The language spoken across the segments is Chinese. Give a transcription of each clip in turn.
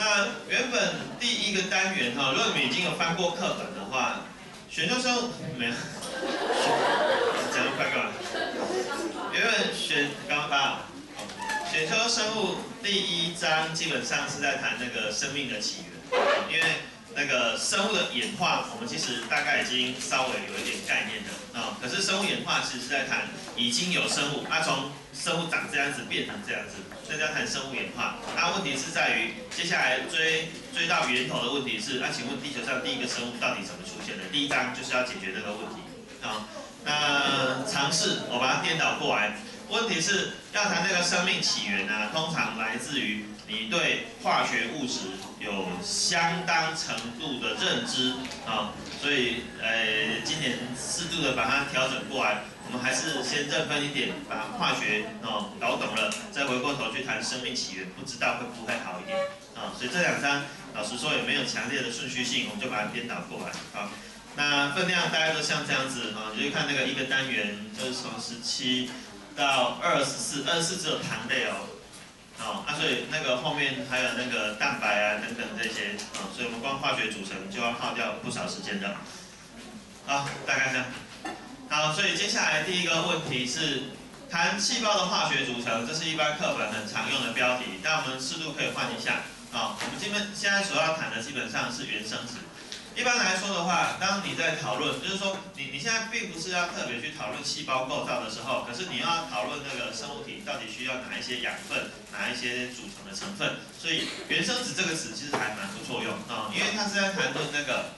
那原本第一个单元哈，如果你们已经有翻过课本的话，选修生没有，讲得快干嘛？原本刚刚发，选修生物第一章基本上是在谈那个生命的起源，因为那个生物的演化，我们其实大概已经稍微有一点概念了啊。可是生物演化其实是在谈已经有生物，从生物长这样子变成这样子，这叫谈生物演化。问题是在于接下来追到源头的问题是，请问地球上第一个生物到底怎么出现的？第一章就是要解决这个问题啊。那尝试我把它颠倒过来，问题是要谈这个生命起源呢，通常来自于你对化学物质有相当程度的认知啊，所以今年适度的把它调整过来，我们还是先认分一点，把化学搞懂了，再回过头去谈生命起源，不知道会不会好一点啊？所以这两章老实说也没有强烈的顺序性，我们就把它颠倒过来啊。那分量大概都像这样子啊，你就看那个一个单元，就是从17到24只有糖类哦。所以那个后面还有那个蛋白啊等等这些所以我们光化学组成就要耗掉不少时间的。大概这样。好，所以接下来第一个问题是谈细胞的化学组成，这是一般课本很常用的标题，但我们适度可以换一下我们现在所要谈的基本上是原生质。一般来说的话，当你在讨论，就是说你现在并不是要特别去讨论细胞构造的时候，可是你要讨论那个生物体到底需要哪一些养分，哪一些组成的成分，所以原生质这个词其实还蛮不错用因为它是在谈论那个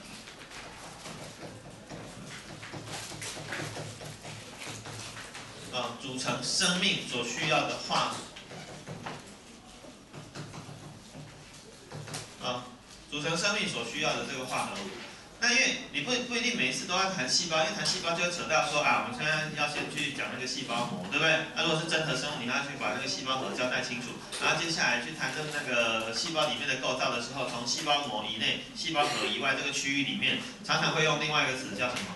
组成生命所需要的组成生命所需要的这个化合物。那因为你不一定每一次都要谈细胞，因为谈细胞就会扯到说我们现在要先去讲那个细胞膜，对不对？如果是真核生物，你要去把那个细胞核交代清楚，然后接下来去谈那个细胞里面的构造的时候，从细胞膜以内、细胞核以外这个区域里面，常常会用另外一个词叫什么？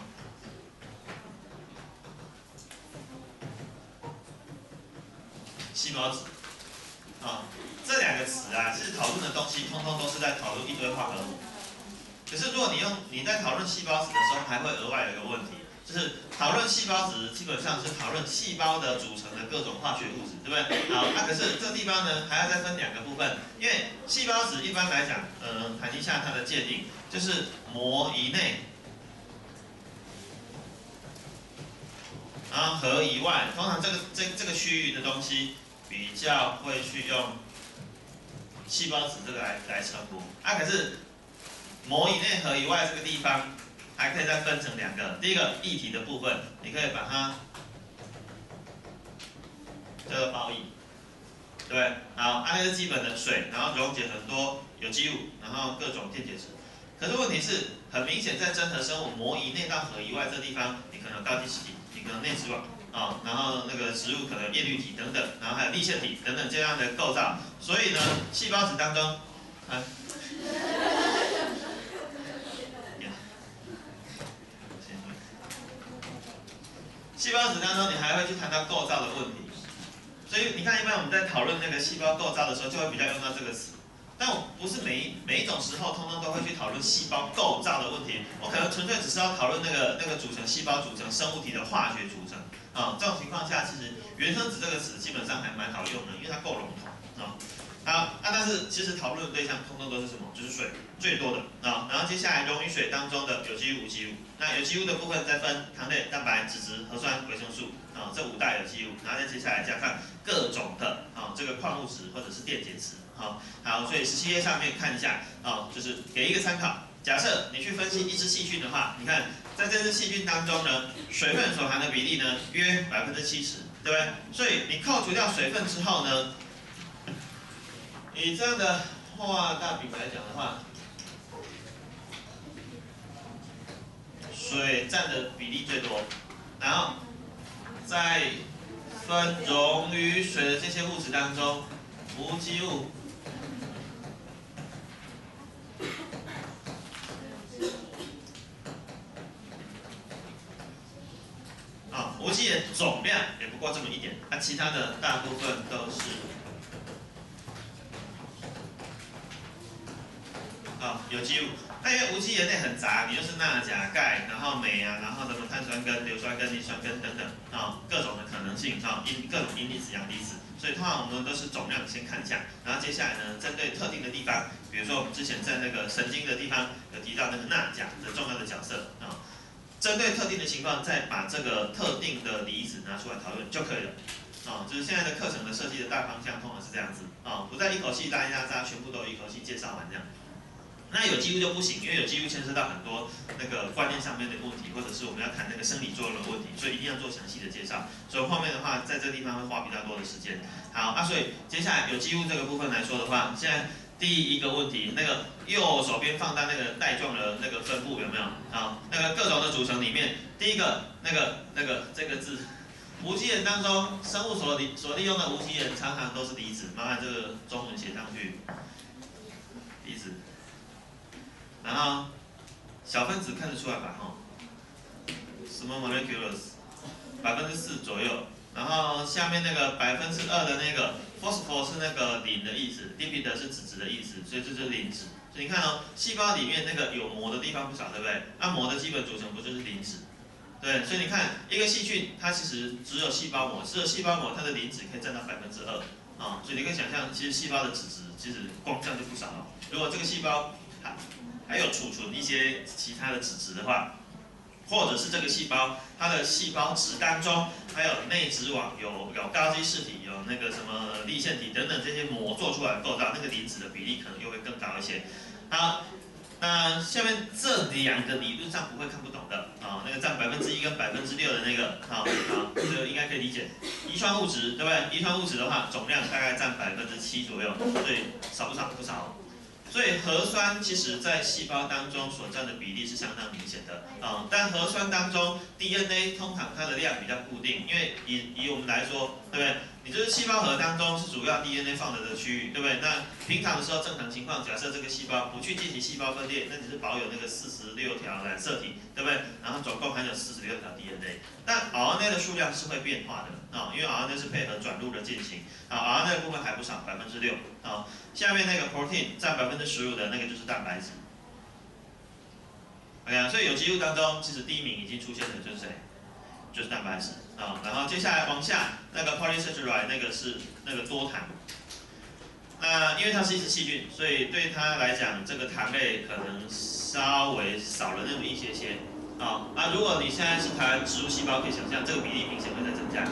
细胞质。这两个词其实讨论的东西，通通都是在讨论一堆化合物。可是如果你在讨论细胞质的时候，还会额外有一个问题，就是讨论细胞质基本上是讨论细胞的组成的各种化学物质，对不对？好，可是这地方呢还要再分两个部分，因为细胞质一般来讲，谈一下它的界定，就是膜以内，然后核以外，通常这个区域的东西比较会去用细胞质这个来称呼可是膜以内核以外这个地方还可以再分成两个，第一个液体的部分，你可以把它叫做胞液，对不对？好，那是基本的水，然后溶解很多有机物，然后各种电解质。可是问题是，很明显在真核生物膜以内到核以外这地方，你可能有高基质体，你可能内质网然后那个植物可能有叶绿体等等，然后还有粒线体等等这样的构造。所以呢，细胞质当中，细胞质当中你还会去谈到构造的问题。所以你看，一般我们在讨论那个细胞构造的时候，就会比较用到这个词。但我不是每一种时候通通都会去讨论细胞构造的问题，我可能纯粹只是要讨论那个组成细胞组成生物体的化学组成这种情况下，其实原生质这个词基本上还蛮好用的，因为它够笼统但是其实讨论的对象通通都是什么？就是水最多的然后接下来溶于水当中的有机物、无机物。那有机物的部分再分糖类、蛋白质、核酸、维生素这5大有机物，然后再接下来加上各种的这个矿物质或者是电解质好，所以17页上面看一下就是给一个参考。假设你去分析一只细菌的话，你看在这只细菌当中呢，水分所含的比例呢约70%，对不对？所以你扣除掉水分之后呢，以这样的画大饼来讲的话，水占的比例最多，然后在分溶于水的这些物质当中，无机物无机的总量也不过这么一点，其他的大部分都是有机物。那因为无机盐类很杂，你就是钠、钾、钙，然后镁啊，然后什么碳酸根、硫酸根、磷酸根等等各种的可能性各种阴离子、阳离子。所以通常我们都是总量先看一下，然后接下来呢，针对特定的地方，比如说我们之前在那个神经的地方有提到那个钠、钾的重要的角色针对特定的情况，再把这个特定的离子拿出来讨论就可以了。就是现在的课程的设计的大方向，通常是这样子不再一口气拉一拉渣，全部都一口气介绍完这样。那有机物就不行，因为有机物牵涉到很多那个观念上面的问题，或者是我们要谈那个生理作用的问题，所以一定要做详细的介绍。所以后面的话，在这个地方会花比较多的时间。好，所以接下来有机物这个部分来说的话，现在第一个问题，那个右手边放大那个带状的那个分布有没有？那个各种的组成里面，第一个这个字，无机盐当中，生物所利用的无机盐常常都是离子，麻烦这个中文写上去，离子。然后小分子看得出来吧？什么 molecules，4%左右。然后下面那个2%的那个 phosphor 是那个磷的意思 ，lipid 是脂质的意思，所以这就是磷脂。所以你看细胞里面那个有膜的地方不少，对不对？那膜的基本组成不就是磷脂？对，所以你看一个细菌，它其实只有细胞膜，只有细胞膜，它的磷脂可以占到2%所以你可以想象，其实细胞的脂质其实光这样就不少了。如果这个细胞还有储存一些其他的脂质的话，或者是这个细胞它的细胞质当中还有内质网、有高基质体、有那个什么粒线体等等这些膜做出来的构造，那个磷脂的比例可能又会更高一些。好，那下面这两个理论上不会看不懂的那个占1%跟6%的那个这个应该可以理解。遗传物质对不对？遗传物质的话，总量大概占7%左右，所以少不少？不少。所以核酸其实在细胞当中所占的比例是相当明显的但核酸当中 DNA 通常它的量比较固定，因为以我们来说，对不对？你就是细胞核当中是主要 DNA 放的区域，对不对？那平常的时候正常情况，假设这个细胞不去进行细胞分裂，那你是保有那个46条染色体，对不对？然后总共含有46条 DNA， 但 RNA 的数量是会变化的因为 RNA 是配合转录的进行RNA 的部分还不少6%下面那个 protein 占15%的那个就是蛋白质。OK， 所以有机物当中，其实第一名已经出现的就是谁？就是蛋白质然后接下来往下，那个 polysaccharide 那个是那个多糖。那因为它是一只细菌，所以对它来讲，这个糖类可能稍微少了那么一些些如果你现在是谈植物细胞，可以想象这个比例明显会在增加。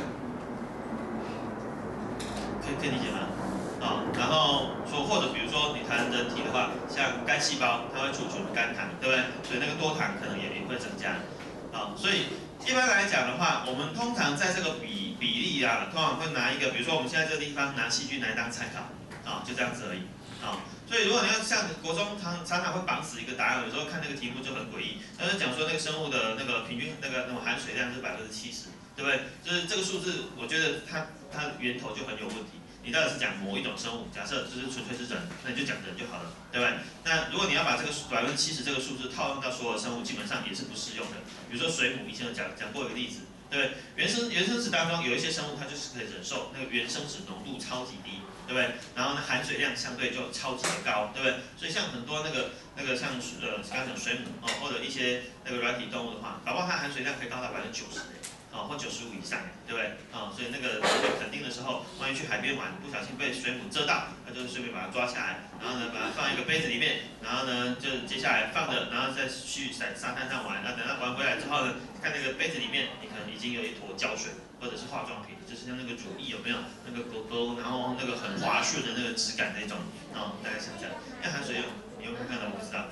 可以理解吗？然后或者比如说你谈人体的话，像肝细胞，它会储存肝糖，对不对？所以那个多糖可能也会增加。所以一般来讲的话，我们通常在这个比例通常会拿一个，比如说我们现在这个地方拿细菌来当参考就这样子而已所以如果你要像国中常常会绑死一个答案，有时候看那个题目就很诡异，他就讲说那个生物的那个平均那种含水量是70%，对不对？就是这个数字，我觉得它源头就很有问题。你到底是讲某一种生物，假设就是纯粹是人，那你就讲人就好了，对不对？那如果你要把这个70%这个数字套用到所有生物，基本上也是不适用的。比如说水母，以前有讲过一个例子，对不对？原生质当中有一些生物，它就是可以忍受那个原生质浓度超级低，对不对？然后呢，含水量相对就超级的高，对不对？所以像很多那个像刚讲水母或者一些那个软体动物的话，搞不好它含水量可以高达90%。或95以上，对不对？所以那个垦丁的时候，万一去海边玩，不小心被水母蛰到，那就顺便把它抓下来，然后呢，把它放一个杯子里面，然后呢，就接下来放着，然后再去沙滩上玩。那等它玩回来之后呢，看那个杯子里面，你可能已经有一坨胶水，或者是化妆品，就是像那个乳液有没有那个勾勾，然后那个很滑顺的那个质感那种，大概想想，因为含水用，你有没有看到？我不知道。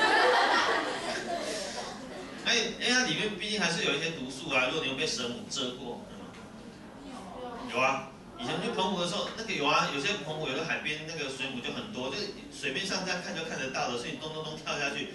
因为它里面毕竟还是有一些毒素如果你有被蛇母蛰过，有啊。以前去澎湖的时候，那个有啊，有些澎湖有的海边那个水母就很多，就是水面上这样看就看得到的，所以你咚咚咚跳下去，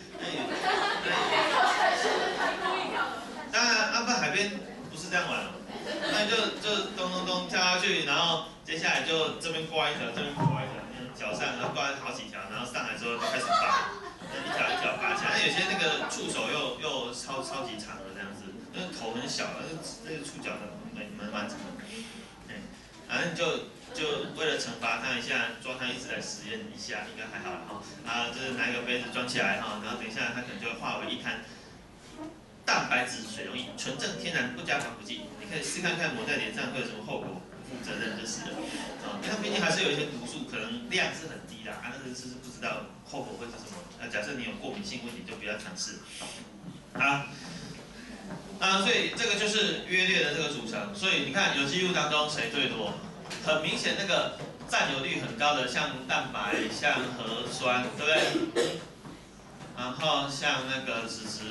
当然阿坝海边不是这样玩那你就咚咚咚跳下去，然后接下来就这边挂一条，这边挂一条，脚上然后挂好几条，然后上来之后就开始拔。一条一条拔起来，有些那个触手又超级长的这样子，那个头很小，那个触角的蛮长的，反正就就为了惩罚他一下，抓他一直来实验一下，应该还好了哈。啊，就是拿一个杯子装起来哈，然后等一下他可能就会化为一滩蛋白质水溶液，纯正天然不加防腐剂。你可以试看看抹在脸上会有什么后果，不负责任就是了。啊，因为它毕竟还是有一些毒素，可能量是很低啦，那个是不知道后果会是什么。假设你有过敏性问题，就不要尝试。好。所以这个就是约略的这个组成。所以你看有机物当中谁最多？很明显那个占有率很高的，像蛋白、像核酸，对不对？然后像那个脂质，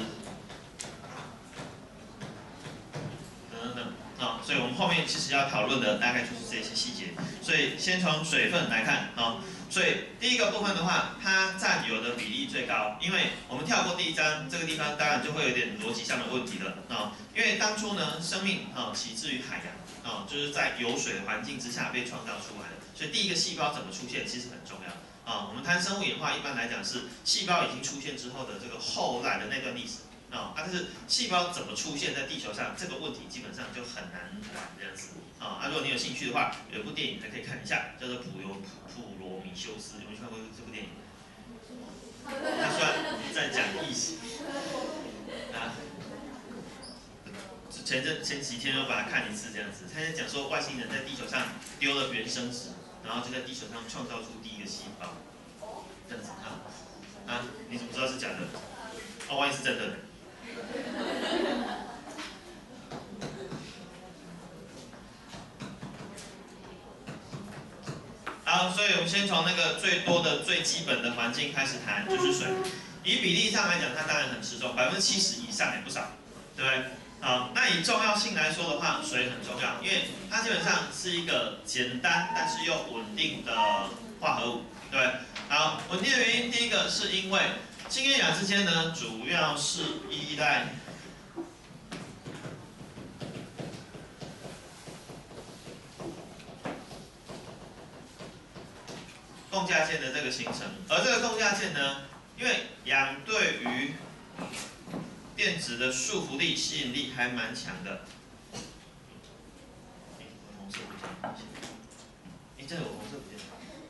等等啊。所以我们后面其实要讨论的大概就是这些细节。所以先从水分来看啊。所以第一个部分的话，它占有的比例最高，因为我们跳过第一章，这个地方当然就会有点逻辑上的问题了啊。因为当初呢，生命起自于海洋啊，就是在有水的环境之下被创造出来的，所以第一个细胞怎么出现其实很重要啊。我们谈生物演化，一般来讲是细胞已经出现之后的这个后来的那段历史。但是细胞怎么出现在地球上这个问题基本上就很难玩这样子如果你有兴趣的话，有一部电影还可以看一下，叫做普罗米修斯，有没有看过这部电影？他虽然在讲异形前几天又把它看一次这样子，他在讲说外星人在地球上丢了原生质，然后就在地球上创造出第一个细胞，这样子你怎么知道是假的？万一是真的呢？好，所以我们先从那个最多的、最基本的环境开始谈，就是水。以比例上来讲，它当然很吃重，70%以上也不少，对不对？好，那以重要性来说的话，水很重要，因为它基本上是一个简单但是又稳定的化合物，对不对？好，稳定的原因，第一个是因为氢跟氧之间呢，主要是依赖共价键的这个形成，而这个共价键呢，因为氧对于电子的束缚力、吸引力还蛮强的。红色不见，这有红色不见。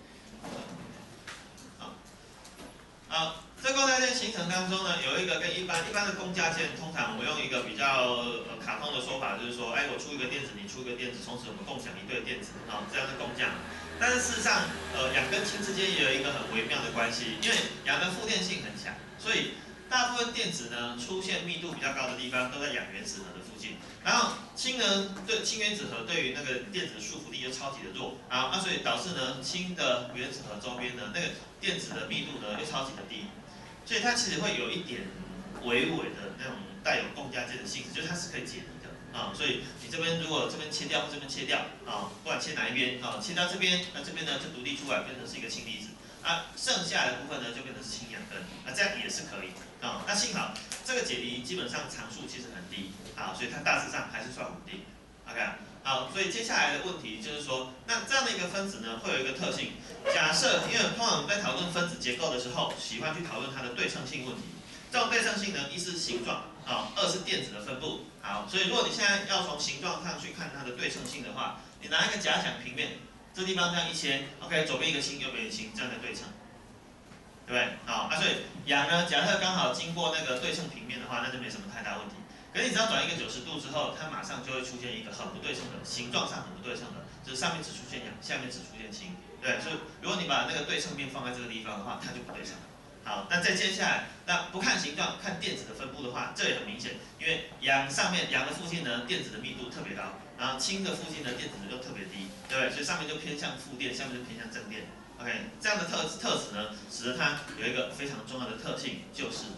好，这共价键形成当中呢，有一个跟一般的共价键，通常我们用一个比较卡通的说法，就是说，我出一个电子，你出一个电子，从此我们共享一对电子，这样是共价。但是事实上，氧跟氢之间也有一个很微妙的关系，因为氧的负电性很强，所以大部分电子呢出现密度比较高的地方都在氧原子核的附近，然后氢呢对氢原子核对于那个电子的束缚力又超级的弱，所以导致呢氢的原子核周边呢那个电子的密度呢又超级的低，所以它其实会有一点微微的那种带有共价键的性质，就是它是可以解离的。所以你这边如果这边切掉或这边切掉不管切哪一边切到这边，那这边呢就独立出来变成是一个氢离子，剩下的部分呢就变成是氢氧根，这样也是可以那幸好这个解离基本上常数其实很低所以它大致上还是算稳定。OK， 好，所以接下来的问题就是说，那这样的一个分子呢会有一个特性，假设因为通常我们在讨论分子结构的时候，喜欢去讨论它的对称性问题。这种对称性呢，一是形状二是电子的分布。好，所以如果你现在要从形状上去看它的对称性的话，你拿一个假想平面，这地方这样一切 ，OK， 左边一个星，右边一个星，这样的对称，对不对？所以氧呢，假设刚好经过那个对称平面的话，那就没什么太大问题。可是你只要转一个90度之后，它马上就会出现一个很不对称的，形状上很不对称的，就是上面只出现氧，下面只出现氢，对。所以如果你把那个对称面放在这个地方的话，它就不对称。好，那再接下来，那不看形状，看电子的分布的话，这也很明显，因为氧的附近呢，电子的密度特别高，然后氢的附近呢，电子又特别低，对不对？所以上面就偏向负电，下面就偏向正电。OK， 这样的特质呢，使得它有一个非常重要的特性，就是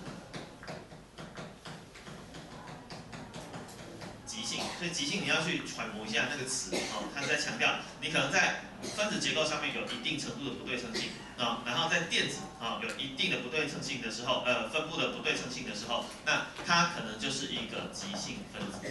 极性。所以极性你要去揣摩一下那个词它是在强调你可能在分子结构上面有一定程度的不对称性然后在电子有一定的不对称性的时候，分布的不对称性的时候，那它可能就是一个极性分子。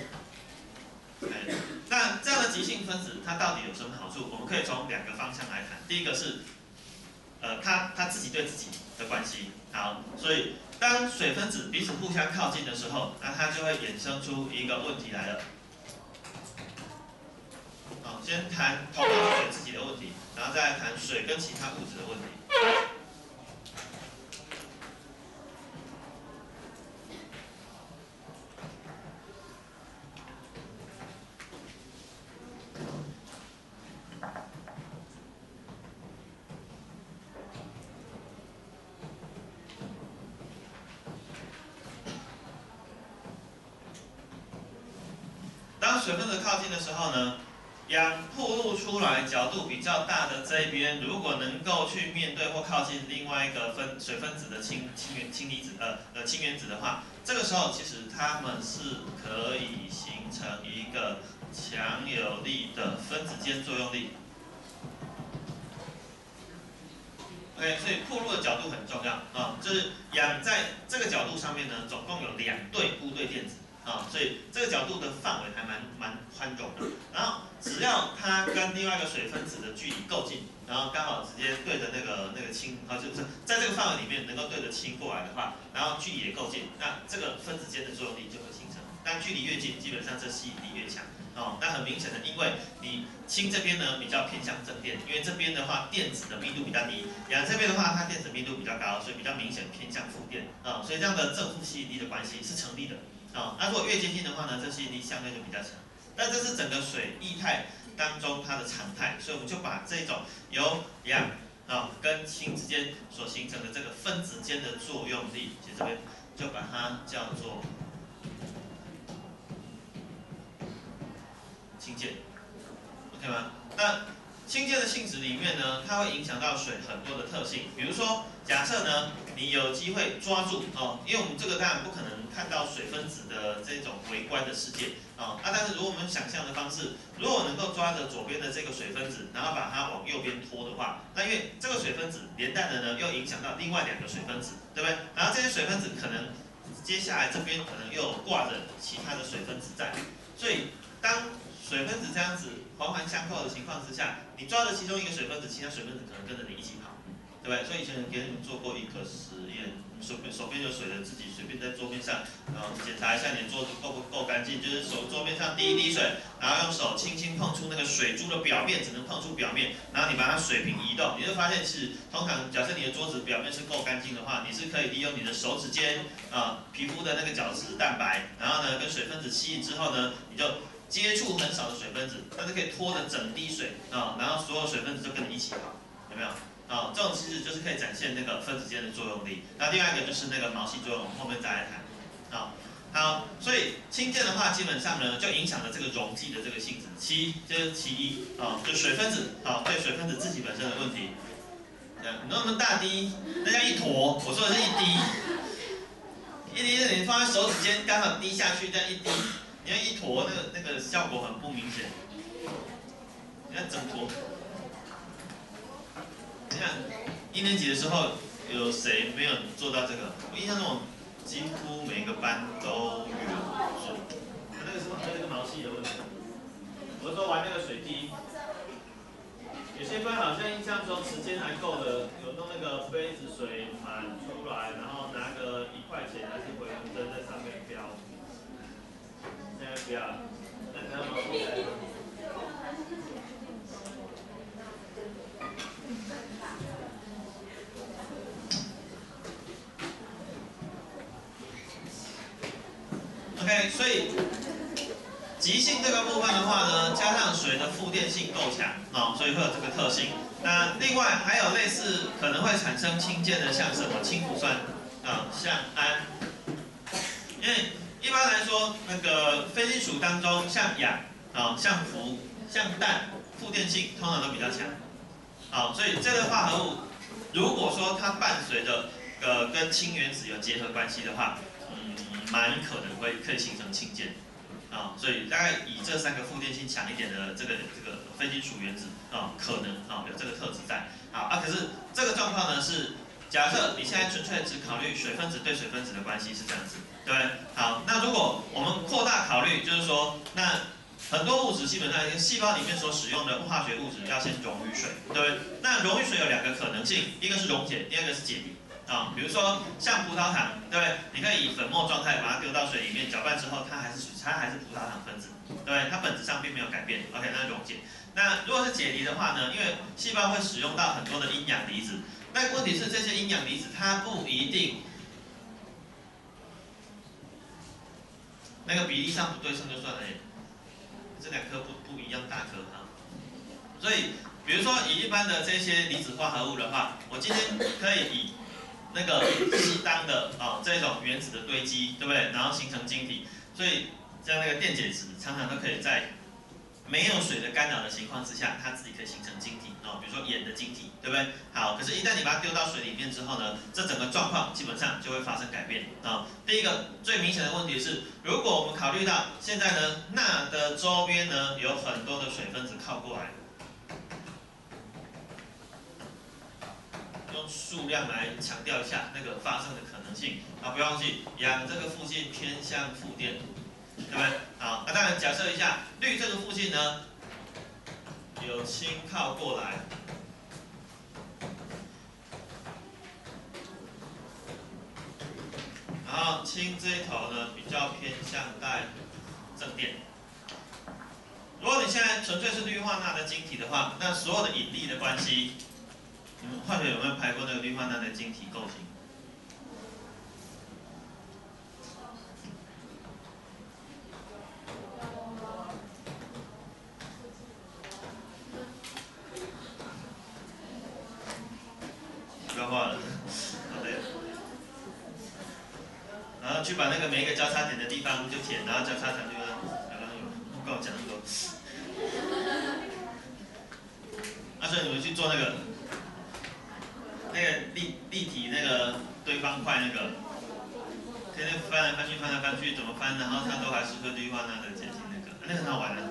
那这样的极性分子它到底有什么好处？我们可以从2个方向来谈。第一个是它自己对自己的关系。好，所以当水分子彼此互相靠近的时候，那它就会衍生出一个问题来了。 先谈同样水自己的问题，然后再来谈水跟其他物质的问题。当水分子靠近的时候呢，氧暴露出来角度比较大的这一边，如果能够去面对或靠近另外一个水分子的氢原子的话，这个时候其实它们是可以形成一个强有力的分子间作用力。OK， 所以暴露的角度很重要啊，就是氧在这个角度上面呢，总共有2对互对电子。所以这个角度的范围还蛮宽容的。然后只要它跟另外一个水分子的距离够近，然后刚好直接对着那个氢，就是在这个范围里面能够对着氢过来的话，然后距离也够近，那这个分子间的作用力就会形成。但距离越近，基本上这吸引力越强。那很明显的，因为你氢这边呢比较偏向正电，因为这边的话电子的密度比较低，氧这边的话它电子密度比较高，所以比较明显偏向负电所以这样的正负吸引力的关系是成立的。那如果越接近的话呢，这吸引力相对就比较强。但这是整个水液态当中它的常态，所以我们就把这种由氧跟氢之间所形成的这个分子间的作用力，其实这边就把它叫做氢键 ，OK 吗？那氢键的性质里面呢，它会影响到水很多的特性，比如说，假设呢，你有机会抓住因为我们这个当然不可能看到水分子的这种微观的世界但是如果我们想象的方式，如果我能够抓着左边的这个水分子，然后把它往右边拖的话，那因为这个水分子连带的呢，又影响到另外2个水分子，对不对？然后这些水分子可能接下来这边可能又挂着其他的水分子在，所以当水分子这样子环环相扣的情况之下，你抓着其中一个水分子，其他水分子可能跟着你一起跑，对不对？所以以前给你们做过一个实验，手边有水的，自己随便在桌面上，检查一下你的桌子够不够干净，就是桌面上滴一滴水，然后用手轻轻碰触那个水珠的表面，只能碰触表面，然后你把它水平移动，你就发现其实通常假设你的桌子表面是够干净的话，你是可以利用你的手指尖皮肤的那个角质蛋白，然后呢跟水分子吸引之后呢，你就接触很少的水分子，但是可以拖着整滴水然后所有水分子就跟你一起跑，有没有？这种其实就是可以展现那个分子间的作用力。那另外一个就是那个毛细作用，我们后面再来谈。好，所以氢键的话，基本上呢就影响了这个溶剂的这个性质。这是其一就水分子对水分子自己本身的问题。那么大滴，那叫一坨，我说的是一滴。一滴是你放在手指间刚好滴下去，这样一滴。你看一坨那个效果很不明显，你看整坨，你看1年级的时候有谁没有做到这个？我印象中几乎每个班都有做。那个是那个毛细的问题。我说玩那个水滴，有些班好像印象中时间还够的，有弄那个杯子水满出来，然后拿个1块钱还是回纹针在上面标。现在不要，那你要毛细来。OK， 所以极性这个部分的话呢，加上水的负电性够强所以会有这个特性。那另外还有类似可能会产生氢键的，像什么氢氟酸像氨，因为一般来说那个非金属当中，像氧像氟、像氮，负电性通常都比较强。所以这个化合物如果说它伴随着跟氢原子有结合关系的话，蛮可能可以形成氢键所以大概以这3个负电性强一点的这个非金属原子可能有这个特质在。可是这个状况呢是假设你现在纯粹只考虑水分子对水分子的关系是这样子，对不对？好，那如果我们扩大考虑，就是说那很多物质基本上细胞里面所使用的化学物质要先溶于水，对不对？那溶于水有2个可能性，一个是溶解，第二个是解离。 啊，比如说像葡萄糖，对不对？你可以以粉末状态把它丢到水里面搅拌之后，它还是葡萄糖分子，对不对？它本质上并没有改变。OK， 那溶解。那如果是解离的话呢？因为细胞会使用到很多的阴阳离子，但问题是这些阴阳离子它不一定那个比例上不对称就算了，这两颗不一样大颗啊。所以比如说以一般的这些离子化合物的话，我今天可以以那个适当的这种原子的堆积，对不对？然后形成晶体，所以像那个电解质常常都可以在没有水的干扰的情况之下，它自己可以形成晶体比如说盐的晶体，对不对？好，可是，一旦你把它丢到水里面之后呢，这整个状况基本上就会发生改变第一个最明显的问题是，如果我们考虑到现在呢，钠的周边呢有很多的水分子靠过来。用数量来强调一下那个发生的可能性不要忘记氧这个附近偏向负电，对不对？好，那当然假设一下氯这个附近呢有氢靠过来，然后氢这一头呢比较偏向带正电。如果你现在纯粹是氯化钠的晶体的话，那所有的引力的关系。你们化学有没有拍过那个氯化钠的晶体构型？不要画了，好累。然后去把那个每一个交叉点的地方就填，然后交叉点就不跟我讲那么多。所以你们去做那个立体那个堆方块那个，可以翻来翻去翻来翻去怎么翻，然后它都还是会氯化钠的结晶那个很好玩的，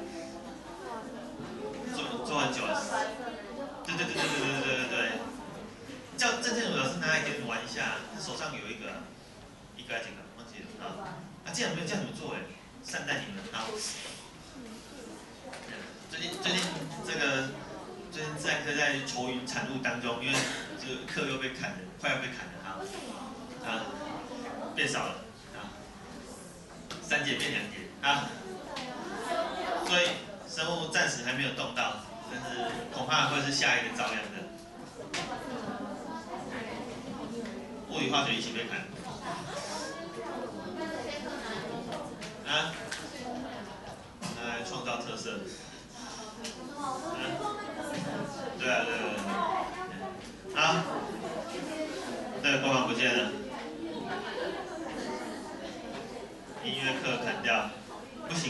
做很久了。对。叫郑建儒老师拿来给你们玩一下，他手上有一个还是几个忘记了既然没有叫你们做善待你们最近这个最近这课在愁云惨雾当中，因为这个课又被砍了，快要被砍了变少了3节变2节所以生物暂时还没有动到，但是恐怕会是下一个遭殃的。物理化学一起被砍来创造特色对好，这个光芒不见了，音乐课砍掉，不行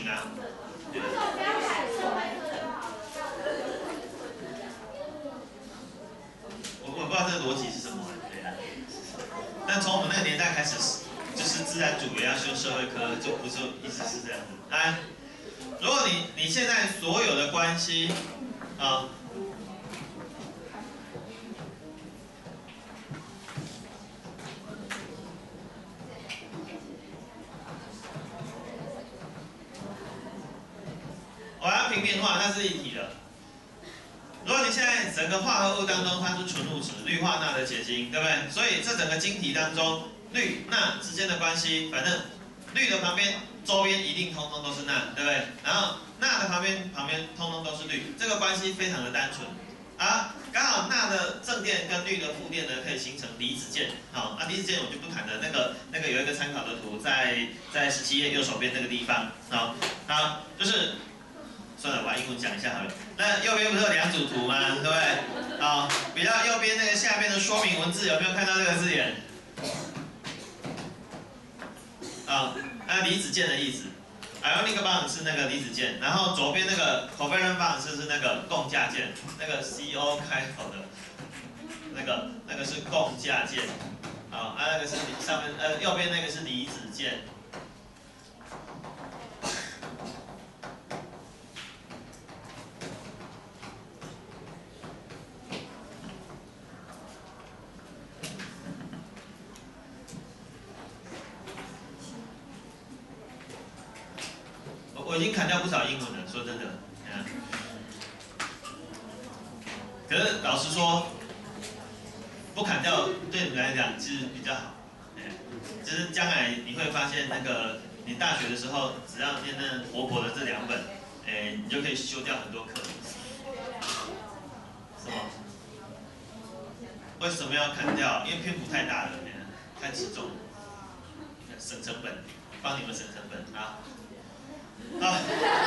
我不知道这个逻辑是什么但从我们那个年代开始，就是自然组也要修社会科，就不是一直是这样子。如果你现在所有的关系我要平面化，那是一体的。如果你现在整个化合物当中它是纯物质，氯化钠的结晶，对不对？所以这整个晶体当中，氯钠之间的关系，反正氯的旁边周边一定通通都是钠，对不对？然后钠的旁边通通都是氯，这个关系非常的单纯刚好钠的正电跟氯的负电呢，可以形成离子键。离子键我就不谈了，那个有一个参考的图在17页右手边那个地方。就是。算了，我把英文讲一下好了。那右边不是有2组图吗？对不对？比较右边那个下面的说明文字有没有看到这个字眼？那离子键的意思 ，ionic bond 是那个离子键，然后左边那个 covalent bond 是那个共价键，那个 CO 开头的，那个是共价键。那个是上面右边那个是离子键。我已经砍掉不少英文了，说真的。可是老实说， 不砍掉对你们来讲其实比较好。就是将来你会发现，那个你大学的时候，只要念那活泼的这2本，你就可以修掉很多课。什么？为什么要砍掉？因为篇幅太大了，太吃重了，省成本，帮你们省成本啊。好，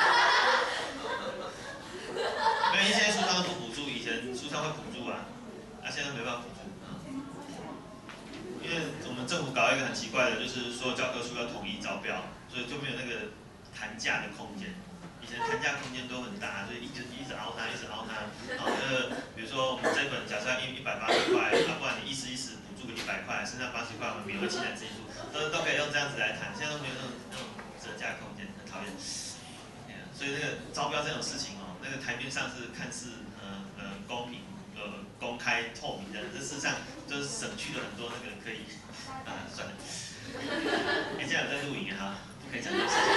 因为现在书商不补助，以前书商会补助啊，现在没办法补助。因为我们政府搞一个很奇怪的，就是说教科书要统一招标，所以就没有那个谈价的空间。以前谈价空间都很大，所以一直熬它，一直熬它。比如说我们这本假设要180块，不然你意思补助个100块，剩下80块我们免费期待自己出，都可以用这样子来谈。现在都没有那种折价空间，很讨厌。所以那个招标这种事情那个台面上是看似公平。公开透明的，这事实上就是省去了很多那个可以算了，现在有在录影哈，不可以讲这个事情。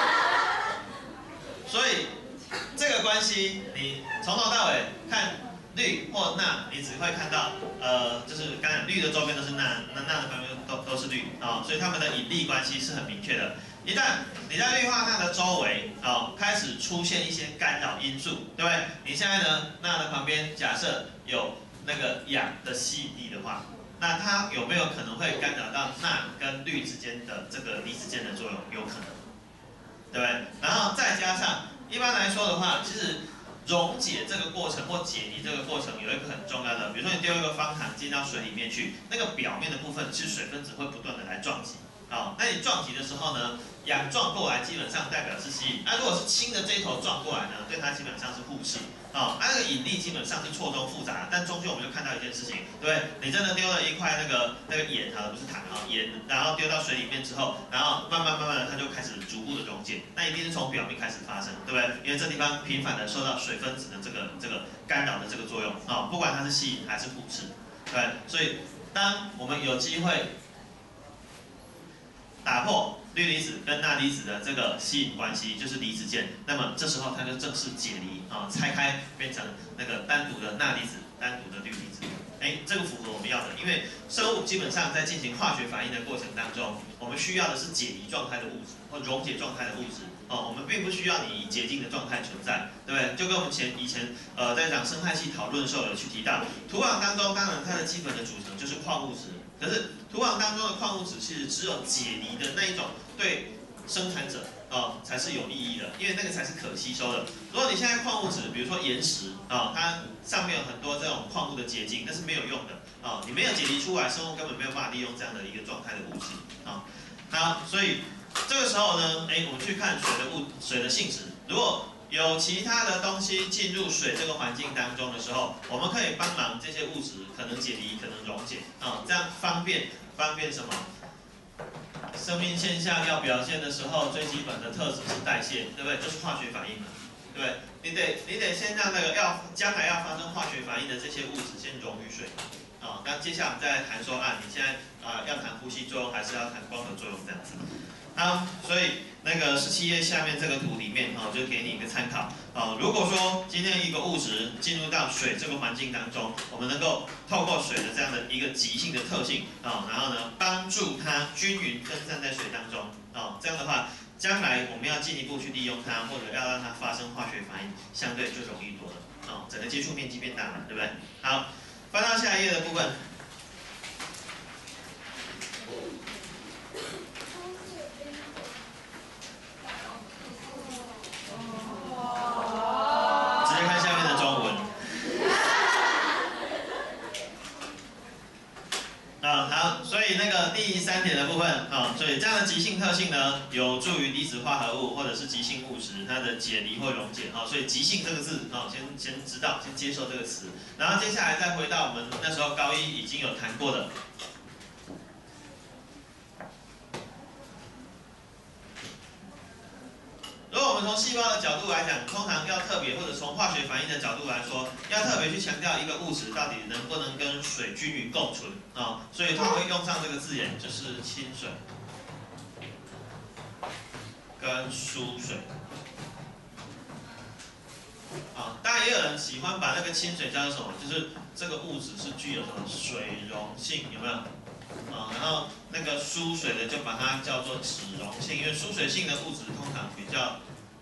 所以这个关系，你从头到尾看氯或钠，你只会看到就是刚才氯的周边都是钠，钠的旁边都是氯所以它们的引力关系是很明确的。一旦你在氯化钠的周围开始出现一些干扰因素，对不对？你现在呢，钠的旁边假设有那个氧的吸引力的话，那它有没有可能会干扰到钠跟氯之间的这个离子键的作用？有可能，对不对？然后再加上，一般来说的话，其实溶解这个过程或解离这个过程有一个很重要的，比如说你丢一个方糖进到水里面去，那个表面的部分其实水分子会不断的来撞击。那你撞击的时候呢，氧撞过来基本上代表是吸引，那如果是氢的这一头撞过来呢，对它基本上是互斥。那个引力基本上是错综复杂，但终究我们就看到一件事情，对不对？你真的丢了一块那个盐不是糖盐，然后丢到水里面之后，然后慢慢的它就开始逐步的溶解，那一定是从表面开始发生，对不对？因为这地方频繁的受到水分子的这个干扰的这个作用不管它是吸引还是互斥，对，所以当我们有机会打破氯离子跟钠离子的这个吸引关系，就是离子键。那么这时候它就正式解离拆开变成那个单独的钠离子、单独的氯离子。这个符合我们要的，因为生物基本上在进行化学反应的过程当中，我们需要的是解离状态的物质或溶解状态的物质我们并不需要你以洁净的状态存在，对不对？就跟我们以前在讲生态系讨论的时候有去提到，土壤当中当然它的基本的组成就是矿物质。可是土壤当中的矿物质其实只有解离的那一种对生产者才是有意义的，因为那个才是可吸收的。如果你现在矿物质，比如说岩石它上面有很多这种矿物的结晶，那是没有用的你没有解离出来，生物根本没有办法利用这样的一个状态的物质好，所以这个时候呢，我们去看水的性质，如果有其他的东西进入水这个环境当中的时候，我们可以帮忙这些物质可能解离，可能溶解这样方便什么？生命现象要表现的时候，最基本的特质是代谢，对不对？就是化学反应嘛，对不对？你得先让那个将来要发生化学反应的这些物质先溶于水那接下来我们再来谈说你现在要谈呼吸作用还是要谈光合作用这样子。好，所以那个17页下面这个图里面就给你一个参考如果说今天一个物质进入到水这个环境当中，我们能够透过水的这样的一个极性的特性然后呢帮助它均匀分散在水当中这样的话，将来我们要进一步去利用它，或者要让它发生化学反应，相对就容易多了整个接触面积变大了，对不对？好，翻到下一页的部分。直接看下面的中文。好，所以那个第3点的部分所以这样的极性特性呢，有助于离子化合物或者是极性物质它的解离或溶解所以极性这个字先知道，先接受这个词，然后接下来再回到我们那时候高1已经有谈过的。如果我们从细胞的角度来讲，通常要特别，或者从化学反应的角度来说，要特别去强调一个物质到底能不能跟水均匀共存所以它会用上这个字眼，就是亲水跟疏水当然也有人喜欢把那个清水叫做什么？就是这个物质是具有什么水溶性，有没有？然后那个疏水的就把它叫做脂溶性，因为疏水性的物质通常比较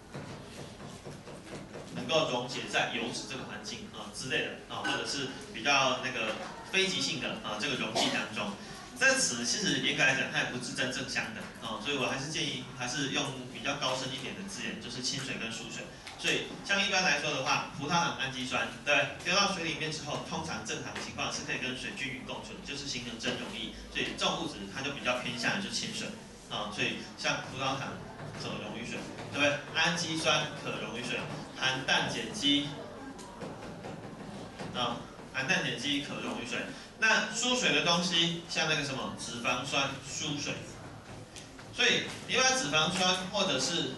能够溶解在油脂这个环境之类的或者是比较那个非极性的这个溶剂当中。这个词其实严格来讲，它也不是真正相等所以我还是建议还是用比较高深一点的字眼，就是清水跟疏水。所以像一般来说的话，葡萄糖氨基酸对丢到水里面之后，通常正常情况是可以跟水均匀共存，就是形成真溶液。所以这种物质它就比较偏向于就是清水所以像葡萄糖可溶于水，对不对？氨基酸可溶于水，含氮碱基含氮碱基可溶于水。那疏水的东西，像那个什么脂肪酸疏水，所以你把脂肪酸或者是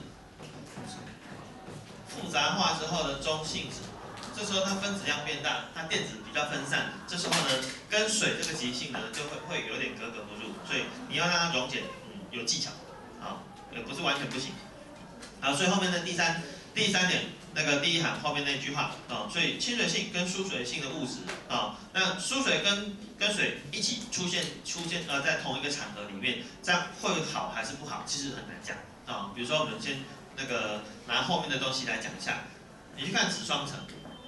复杂化之后的中性质，这时候它分子量变大，它电子比较分散，这时候呢跟水这个极性呢就会有点格格不入，所以你要让它溶解，有技巧也不是完全不行。好，所以后面的第三点，那个第一行后面那句话所以亲水性跟疏水性的物质那疏水跟水一起出现在同一个场合里面，这样会好还是不好，其实很难讲比如说我们先那个拿后面的东西来讲一下，你去看脂双层，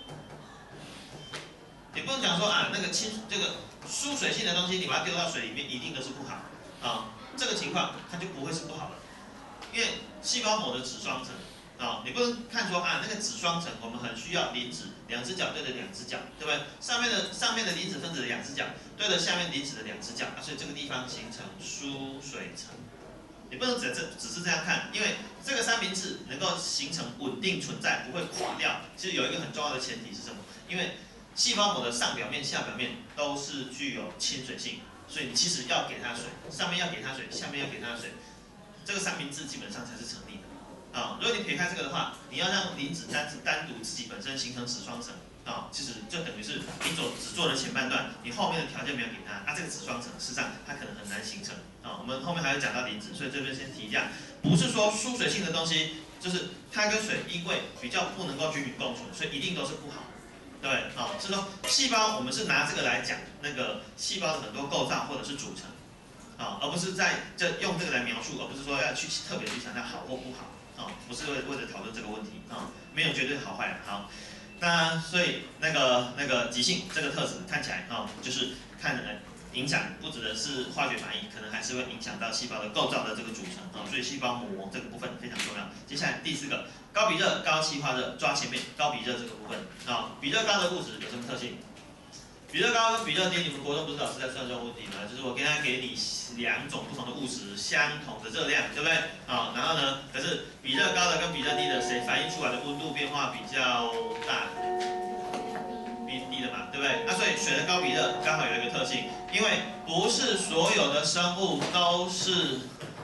你不能讲说那个这个疏水性的东西，你把它丢到水里面一定都是不好这个情况它就不会是不好的，因为细胞膜的脂双层你不能看说那个脂双层我们很需要离子，两只脚对着两只脚，对不对？上面的离子分子的两只脚对着下面离子的两只脚所以这个地方形成疏水层。你不能只是这样看，因为这个三明治能够形成稳定存在，不会垮掉。其实有一个很重要的前提是什么？因为细胞膜的上表面、下表面都是具有亲水性，所以你其实要给它水，上面要给它水，下面要给它水，这个三明治基本上才是成立的。如果你撇开这个的话，你要让离子单独自己本身形成脂双层其实就等于是你只做了前半段，你后面的条件没有给它，这个脂双层事实上它可能很难形成我们后面还会讲到离子，所以这边先提一下，不是说疏水性的东西就是它跟水因为比较不能够均匀共存，所以一定都是不好，对不对？是说细胞我们是拿这个来讲那个细胞的很多构造或者是组成而不是用这个来描述，而不是说要去特别去强调好或不好不是为了讨论这个问题没有绝对好坏好。那所以那个极性这个特质看起来就是看影响不只是化学反应，可能还是会影响到细胞的构造的这个组成所以细胞膜这个部分非常重要。接下来第四个，高比热、高气化热，抓前面高比热这个部分比热高的物质有什么特性？比热高跟比热低，你们国中不是老师在算这种问题吗？就是我给你两种不同的物质，相同的热量，对不对？然后呢，可是比热高的跟比热低的，谁反映出来的温度变化比较大？比低的嘛，对不对？所以水的高比热刚好有一个特性，因为不是所有的生物都是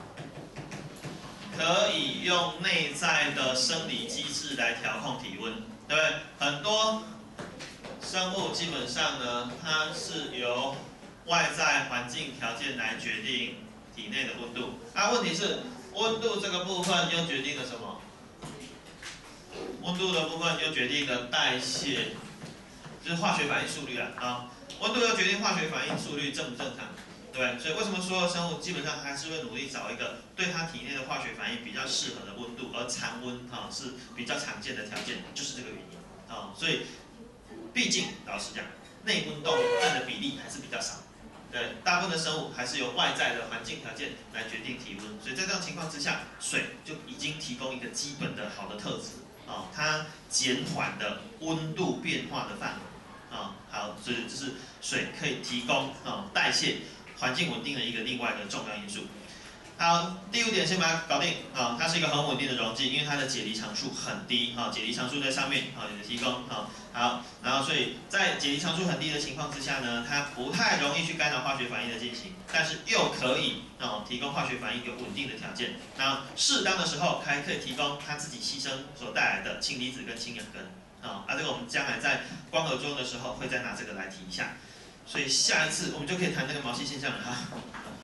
可以用内在的生理机制来调控体温，对不对？很多生物基本上呢，它是由外在环境条件来决定体内的温度。问题是温度这个部分又决定了什么？温度的部分又决定了代谢，就是化学反应速率温度又决定化学反应速率正不正常，对不对？所以为什么所有生物基本上还是会努力找一个对它体内的化学反应比较适合的温度，而常温是比较常见的条件，就是这个原因所以。毕竟，老实讲，内温动占的比例还是比较少。对，大部分的生物还是由外在的环境条件来决定体温。所以在这种情况之下，水就已经提供一个基本的好的特质它减缓的温度变化的范围好，所以这是水可以提供代谢、环境稳定的一个另外的重要因素。好，第五点先把它搞定它是一个很稳定的溶剂，因为它的解离常数很低解离常数在上面有提供好，然后所以在解离常数很低的情况之下呢，它不太容易去干扰化学反应的进行，但是又可以提供化学反应一个稳定的条件。然后适当的时候还可以提供它自己牺牲所带来的氢离子跟氢氧根这个我们将来在光合作用的时候会再拿这个来提一下。所以下一次我们就可以谈那个毛细现象了